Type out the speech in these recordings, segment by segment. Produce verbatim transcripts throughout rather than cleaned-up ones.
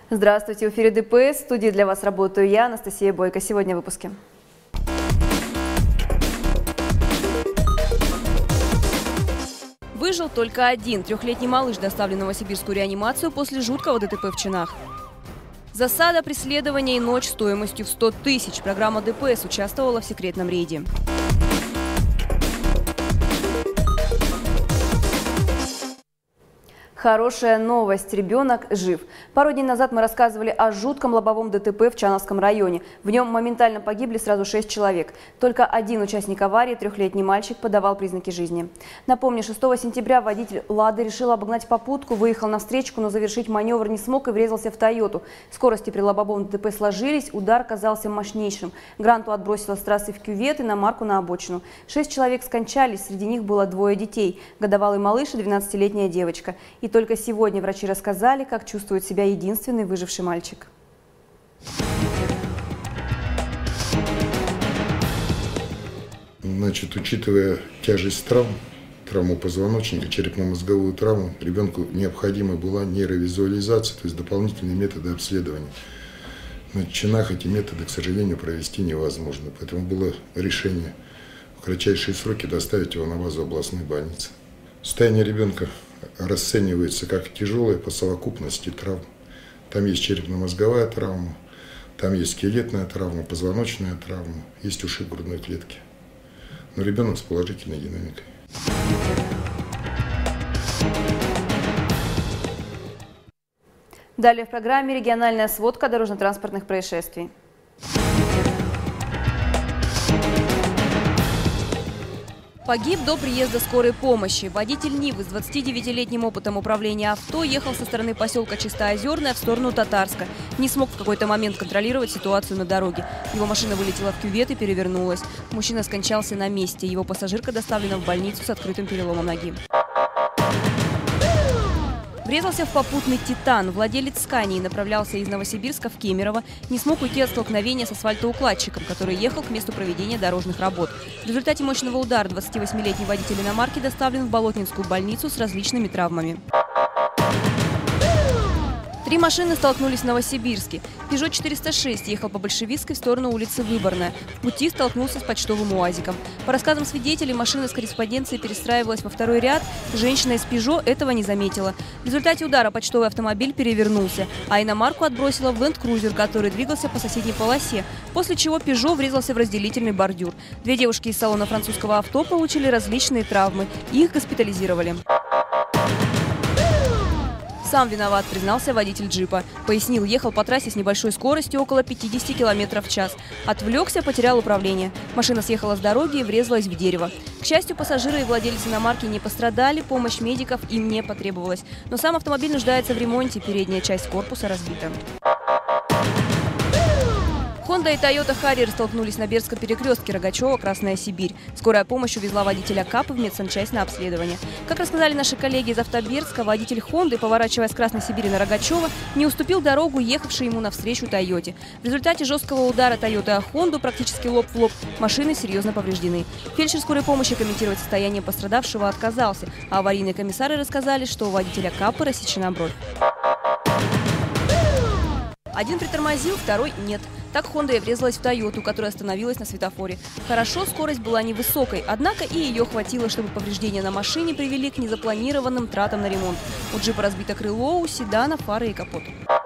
Здравствуйте, в эфире ДПС. В студии для вас работаю я, Анастасия Бойко. Сегодня в выпуске. Выжил только один. Трехлетний малыш доставлен в новосибирскую реанимацию после жуткого ДТП в Чинах. Засада, преследование и ночь стоимостью в сто тысяч. Программа ДПС участвовала в секретном рейде. Хорошая новость. Ребенок жив. Пару дней назад мы рассказывали о жутком лобовом ДТП в Чановском районе. В нем моментально погибли сразу шесть человек. Только один участник аварии, трехлетний мальчик, подавал признаки жизни. Напомню, шестого сентября водитель «Лады» решил обогнать попутку, выехал на встречку, но завершить маневр не смог и врезался в «Тойоту». Скорости при лобовом ДТП сложились, удар казался мощнейшим. Гранту отбросило с трассы в кювет и на марку на обочину. Шесть человек скончались, среди них было двое детей. Годовалый малыш и двенадцатилетняя девочка. И только сегодня врачи рассказали, как чувствует себя единственный выживший мальчик. Значит, учитывая тяжесть травм, травму позвоночника, черепно-мозговую травму, ребенку необходима была нейровизуализация, то есть дополнительные методы обследования. На Чинах эти методы, к сожалению, провести невозможно. Поэтому было решение в кратчайшие сроки доставить его на базу областной больницы. Состояние ребенка расценивается как тяжелое по совокупности травм. Там есть черепно-мозговая травма, там есть скелетная травма, позвоночная травма, есть ушиб грудной клетки. Но ребенок с положительной динамикой. Далее в программе региональная сводка дорожно-транспортных происшествий. Погиб до приезда скорой помощи. Водитель Нивы с двадцатидевятилетним опытом управления авто ехал со стороны поселка Чистоозерное в сторону Татарска. Не смог в какой-то момент контролировать ситуацию на дороге. Его машина вылетела в кювет и перевернулась. Мужчина скончался на месте. Его пассажирка доставлена в больницу с открытым переломом ноги. Врезался в попутный «Титан». Владелец «Скании» направлялся из Новосибирска в Кемерово. Не смог уйти от столкновения с асфальтоукладчиком, который ехал к месту проведения дорожных работ. В результате мощного удара двадцативосьмилетний водитель иномарки доставлен в Болотнинскую больницу с различными травмами. Три машины столкнулись в Новосибирске. «Пежо четыреста шесть» ехал по Большевистской в сторону улицы Выборная. В пути столкнулся с почтовым УАЗиком. По рассказам свидетелей, машина с корреспонденцией перестраивалась во второй ряд. Женщина из «Пежо» этого не заметила. В результате удара почтовый автомобиль перевернулся, а иномарку отбросила в ленд-крузер, который двигался по соседней полосе, после чего «Пежо» врезался в разделительный бордюр. Две девушки из салона французского авто получили различные травмы. Их госпитализировали. Сам виноват, признался водитель джипа. Пояснил, ехал по трассе с небольшой скоростью около пятидесяти километров в час. Отвлекся, потерял управление. Машина съехала с дороги и врезалась в дерево. К счастью, пассажиры и владельцы иномарки не пострадали, помощь медиков им не потребовалась. Но сам автомобиль нуждается в ремонте, передняя часть корпуса разбита. Honda и Toyota Harrier столкнулись на Бердском перекрестке Рогачева, Красная Сибирь. Скорая помощь увезла водителя КАПа в медсанчасть на обследование. Как рассказали наши коллеги из Автобердска, водитель Honda, поворачивая с Красной Сибири на Рогачева, не уступил дорогу ехавшей ему навстречу Тойоте. В результате жесткого удара Toyota о Honda практически лоб в лоб. Машины серьезно повреждены. Фельдшер скорой помощи комментировать состояние пострадавшего отказался, а аварийные комиссары рассказали, что у водителя КАПа рассечена бровь. Один притормозил, второй нет. Так Honda и врезалась в Тойоту, которая остановилась на светофоре. Хорошо, скорость была невысокой, однако и ее хватило, чтобы повреждения на машине привели к незапланированным тратам на ремонт. У джипа разбито крыло, у седана фары и капот.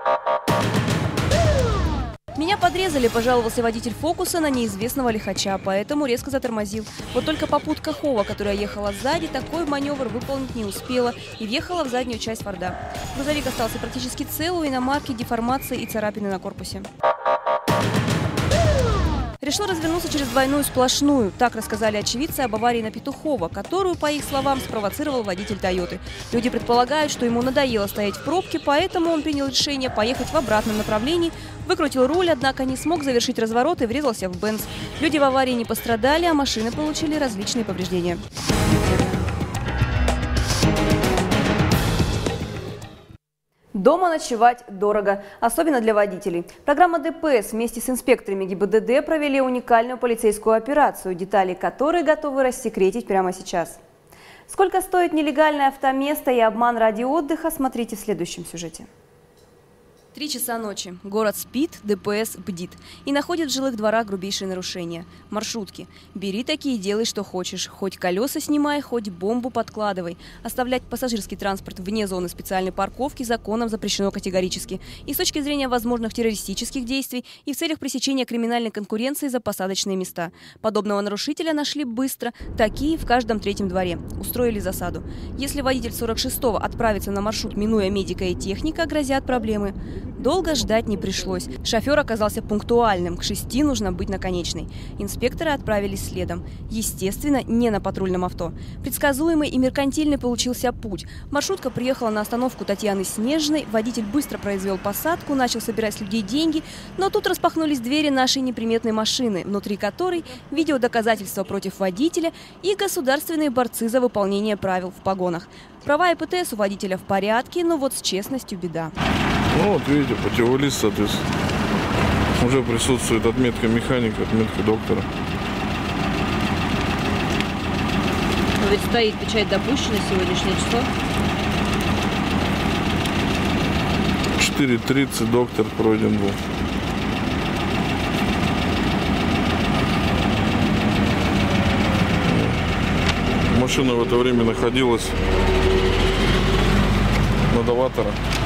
«Меня подрезали», – пожаловался водитель «Фокуса» на неизвестного лихача, поэтому резко затормозил. Вот только попутка Хова, которая ехала сзади, такой маневр выполнить не успела и въехала в заднюю часть Форда. Грузовик остался практически цел, у иномарки деформации и царапины на корпусе. Решил развернуться через двойную сплошную. Так рассказали очевидцы об аварии на Петухова, которую, по их словам, спровоцировал водитель Тойоты. Люди предполагают, что ему надоело стоять в пробке, поэтому он принял решение поехать в обратном направлении, выкрутил руль, однако не смог завершить разворот и врезался в Бенц. Люди в аварии не пострадали, а машины получили различные повреждения. Дома ночевать дорого, особенно для водителей. Программа ДПС вместе с инспекторами ГИБДД провели уникальную полицейскую операцию, детали которой готовы рассекретить прямо сейчас. Сколько стоит нелегальное автоместо и обман ради отдыха, смотрите в следующем сюжете. Три часа ночи. Город спит, ДПС бдит. И находит в жилых дворах грубейшие нарушения. Маршрутки. Бери такие, делай, что хочешь. Хоть колеса снимай, хоть бомбу подкладывай. Оставлять пассажирский транспорт вне зоны специальной парковки законом запрещено категорически. И с точки зрения возможных террористических действий, и в целях пресечения криминальной конкуренции за посадочные места. Подобного нарушителя нашли быстро. Такие в каждом третьем дворе. Устроили засаду. Если водитель сорок шестого отправится на маршрут, минуя медика и техника, грозят проблемы. Долго ждать не пришлось. Шофер оказался пунктуальным. К шести нужно быть на конечной. Инспекторы отправились следом. Естественно, не на патрульном авто. Предсказуемый и меркантильный получился путь. Маршрутка приехала на остановку Татьяны Снежной. Водитель быстро произвел посадку, начал собирать с людей деньги. Но тут распахнулись двери нашей неприметной машины, внутри которой видеодоказательства против водителя и государственные борцы за выполнение правил в погонах. Права и ПТС у водителя в порядке, но вот с честностью беда. Ну вот видите, путевой соответственно. Уже присутствует отметка механика, отметка доктора. Но ведь стоит печать допущена сегодняшнее число. четыре тридцать доктор пройден был. Машина в это время находилась на новатора.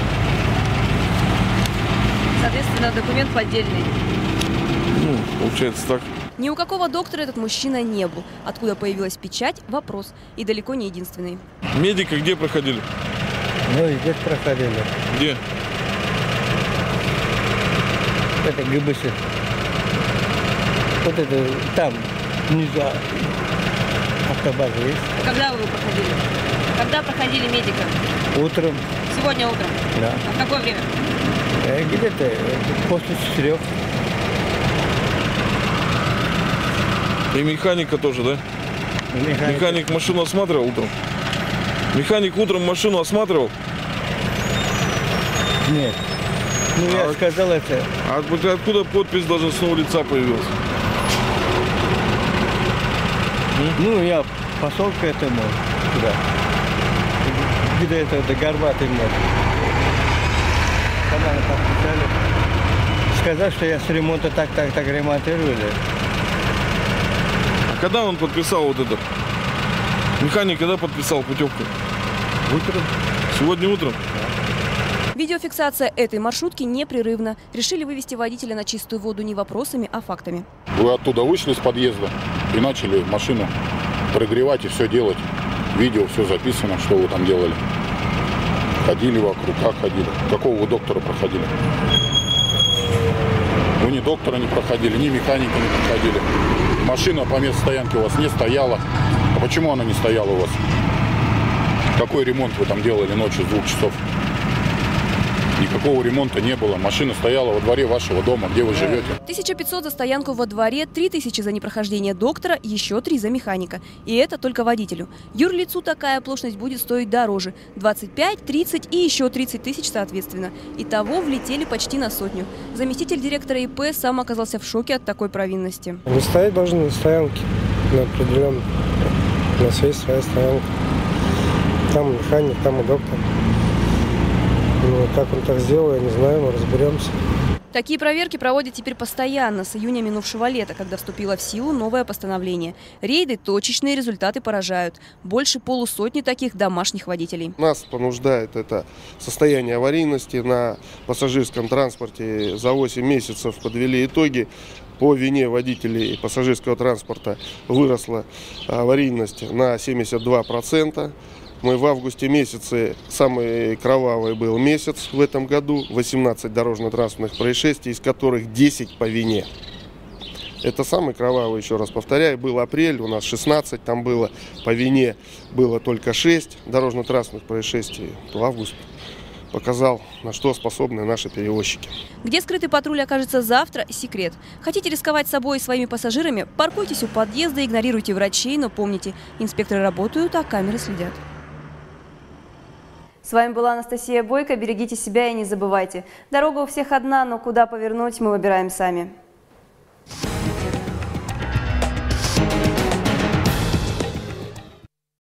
Соответственно, документ поддельный. Ну, получается так. Ни у какого доктора этот мужчина не был. Откуда появилась печать – вопрос. И далеко не единственный. Медика где проходили? Ну, и здесь проходили. Где? Это ГБС. Вот это там, внизу автобаза есть. Когда вы проходили? Когда проходили медика? Утром. Сегодня утром? Да. А в какое время? Где-то после четырех. И механика тоже, да? Механик. Механик машину осматривал утром? Механик утром машину осматривал? Нет. Ну, я А- сказал это. А от- откуда подпись должностного лица появилась? Ну, я пошел к этому туда. Где это, до Горбатой мод. Когда мы подписали. Сказал, что я с ремонта так, так, так ремонтировали. А когда он подписал вот это? Механик когда подписал путевку? Утром. Сегодня утром? Видеофиксация этой маршрутки непрерывна. Решили вывести водителя на чистую воду не вопросами, а фактами. Вы оттуда вышли с подъезда и начали машину прогревать и все делать. Видео, все записано, что вы там делали. Ходили вокруг, как ходили. Какого вы доктора проходили? Вы ни доктора не проходили, ни механика не проходили. Машина по месту стоянки у вас не стояла. А почему она не стояла у вас? Какой ремонт вы там делали ночью с двух часов? Никакого ремонта не было. Машина стояла во дворе вашего дома, где вы живете. тысяча пятьсот за стоянку во дворе, три тысячи за непрохождение доктора, еще три за механика. И это только водителю. Юрлицу такая оплошность будет стоить дороже. двадцать пять, тридцать и еще тридцать тысяч соответственно. Итого влетели почти на сотню. Заместитель директора ИП сам оказался в шоке от такой провинности. Не стоять должны на стоянке, на определенном. У нас есть своя стоянка. Там механик, там и доктор. Ну, как он так сделал, я не знаю, мы разберемся. Такие проверки проводят теперь постоянно, с июня минувшего лета, когда вступило в силу новое постановление. Рейды точечные, результаты поражают. Больше полусотни таких домашних водителей. Нас понуждает это состояние аварийности на пассажирском транспорте. За восемь месяцев подвели итоги. По вине водителей пассажирского транспорта выросла аварийность на семьдесят два процента. Мы в августе месяце, самый кровавый был месяц в этом году, восемнадцать дорожно-транспортных происшествий, из которых десять по вине. Это самый кровавый, еще раз повторяю, был апрель, у нас шестнадцать, там было по вине, было только шесть дорожно-транспортных происшествий. То август показал, на что способны наши перевозчики. Где скрытый патруль окажется завтра – секрет. Хотите рисковать собой и своими пассажирами? Паркуйтесь у подъезда, игнорируйте врачей, но помните, инспекторы работают, а камеры следят. С вами была Анастасия Бойко. Берегите себя и не забывайте. Дорога у всех одна, но куда повернуть мы выбираем сами.